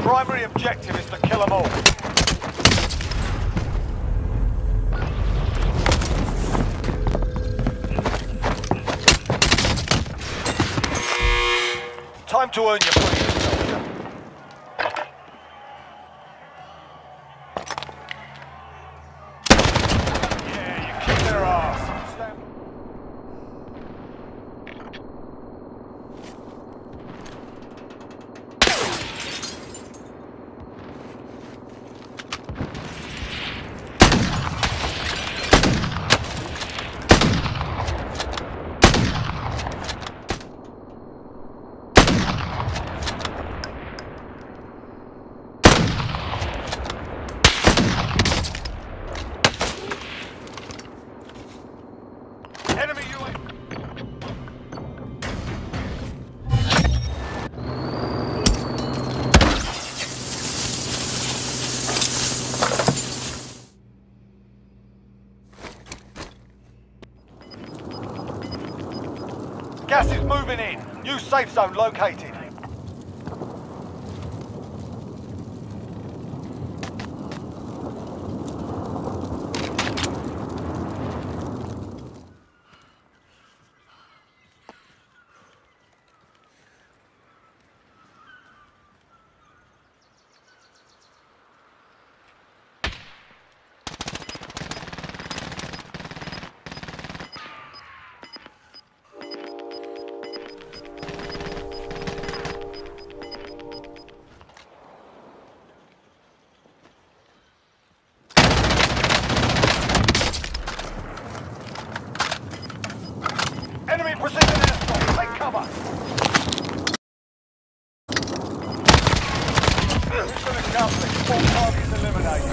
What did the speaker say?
Primary objective is to kill them all. Time to earn your freedom, soldier. Yeah, you kicked their ass. Stand. Enemy UAV. Gas is moving in. New safe zone located. Enemy precision airstrike. Take cover. Mission accomplished. All targets eliminated.